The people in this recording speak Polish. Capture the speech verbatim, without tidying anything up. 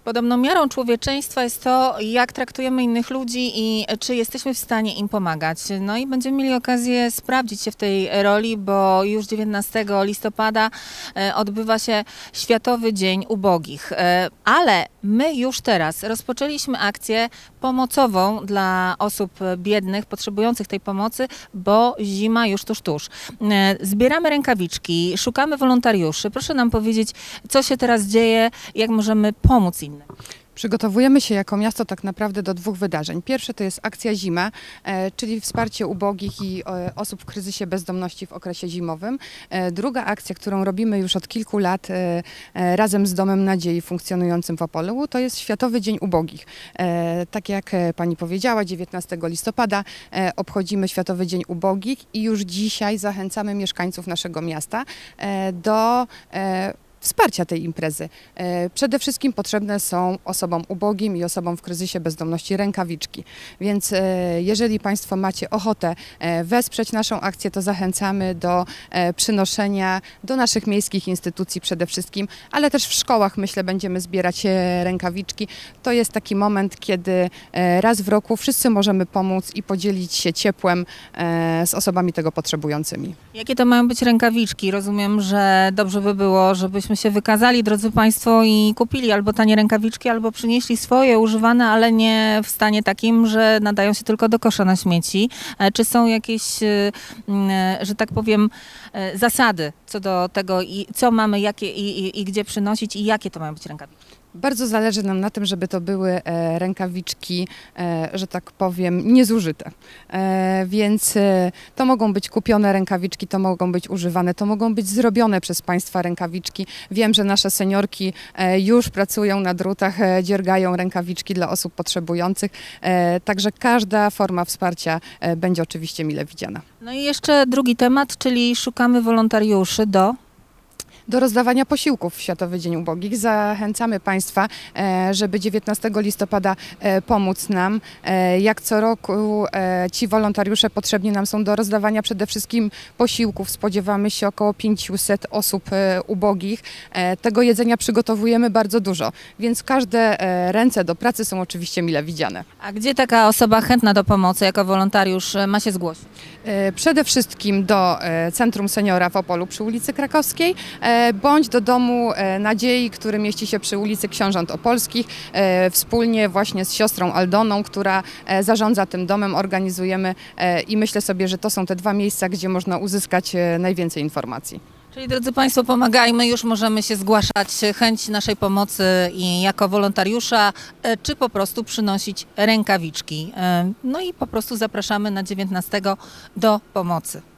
Podobną miarą człowieczeństwa jest to, jak traktujemy innych ludzi i czy jesteśmy w stanie im pomagać. No i będziemy mieli okazję sprawdzić się w tej roli, bo już dziewiętnastego listopada odbywa się Światowy Dzień Ubogich. Ale my już teraz rozpoczęliśmy akcję pomocową dla osób biednych, potrzebujących tej pomocy, bo zima już tuż, tuż. Zbieramy rękawiczki, szukamy wolontariuszy. Proszę nam powiedzieć, co się teraz dzieje, jak możemy pomóc innym. Przygotowujemy się jako miasto tak naprawdę do dwóch wydarzeń. Pierwsze to jest akcja Zima, e, czyli wsparcie ubogich i e, osób w kryzysie bezdomności w okresie zimowym. E, druga akcja, którą robimy już od kilku lat e, e, razem z Domem Nadziei funkcjonującym w Opolu, to jest Światowy Dzień Ubogich. E, tak jak pani powiedziała, dziewiętnastego listopada e, obchodzimy Światowy Dzień Ubogich i już dzisiaj zachęcamy mieszkańców naszego miasta e, do e, wsparcia tej imprezy. Przede wszystkim potrzebne są osobom ubogim i osobom w kryzysie bezdomności rękawiczki. Więc jeżeli Państwo macie ochotę wesprzeć naszą akcję, to zachęcamy do przynoszenia do naszych miejskich instytucji przede wszystkim, ale też w szkołach, myślę, będziemy zbierać rękawiczki. To jest taki moment, kiedy raz w roku wszyscy możemy pomóc i podzielić się ciepłem z osobami tego potrzebującymi. Jakie to mają być rękawiczki? Rozumiem, że dobrze by było, żebyśmy się wykazali, drodzy Państwo, i kupili albo tanie rękawiczki, albo przynieśli swoje używane, ale nie w stanie takim, że nadają się tylko do kosza na śmieci. Czy są jakieś, że tak powiem, zasady co do tego, i co mamy, jakie i, i, i gdzie przynosić, i jakie to mają być rękawiczki? Bardzo zależy nam na tym, żeby to były e, rękawiczki, e, że tak powiem, niezużyte. E, więc e, to mogą być kupione rękawiczki, to mogą być używane, to mogą być zrobione przez Państwa rękawiczki. Wiem, że nasze seniorki e, już pracują na drutach, e, dziergają rękawiczki dla osób potrzebujących, e, także każda forma wsparcia e, będzie oczywiście mile widziana. No i jeszcze drugi temat, czyli szukamy wolontariuszy do... do rozdawania posiłków w Światowy Dzień Ubogich. Zachęcamy Państwa, żeby dziewiętnastego listopada pomóc nam. Jak co roku ci wolontariusze potrzebni nam są do rozdawania przede wszystkim posiłków. Spodziewamy się około pięciuset osób ubogich. Tego jedzenia przygotowujemy bardzo dużo, więc każde ręce do pracy są oczywiście mile widziane. A gdzie taka osoba chętna do pomocy jako wolontariusz ma się zgłosić? Przede wszystkim do Centrum Seniora w Opolu przy ulicy Krakowskiej, bądź do Domu Nadziei, który mieści się przy ulicy Książąt Opolskich. Wspólnie właśnie z siostrą Aldoną, która zarządza tym domem, organizujemy i myślę sobie, że to są te dwa miejsca, gdzie można uzyskać najwięcej informacji. Czyli, drodzy Państwo, pomagajmy, już możemy się zgłaszać, chęć naszej pomocy i jako wolontariusza, czy po prostu przynosić rękawiczki. No i po prostu zapraszamy na dziewiętnastego do pomocy.